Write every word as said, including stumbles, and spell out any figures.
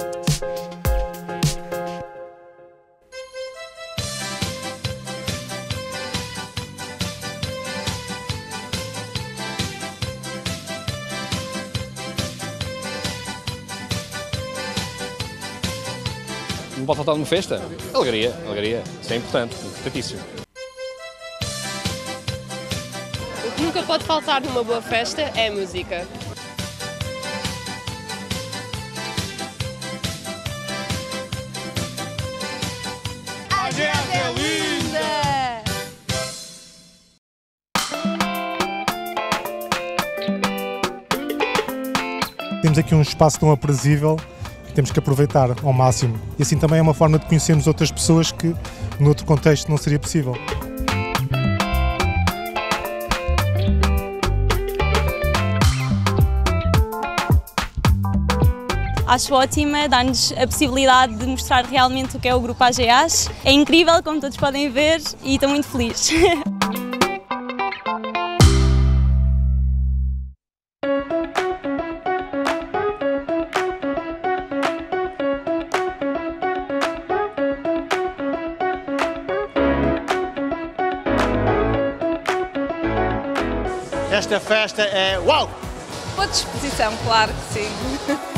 Não pode faltar numa festa? Alegria, alegria. Isso é importante, importantíssimo. O que nunca pode faltar numa boa festa é a música. A G A S é linda! Temos aqui um espaço tão aprazível que temos que aproveitar ao máximo. E assim também é uma forma de conhecermos outras pessoas que, noutro contexto, não seria possível. Acho ótima, dá-nos a possibilidade de mostrar realmente o que é o Grupo A G A S. É incrível, como todos podem ver, e estou muito feliz. Esta festa é uau! Boa disposição, claro que sim.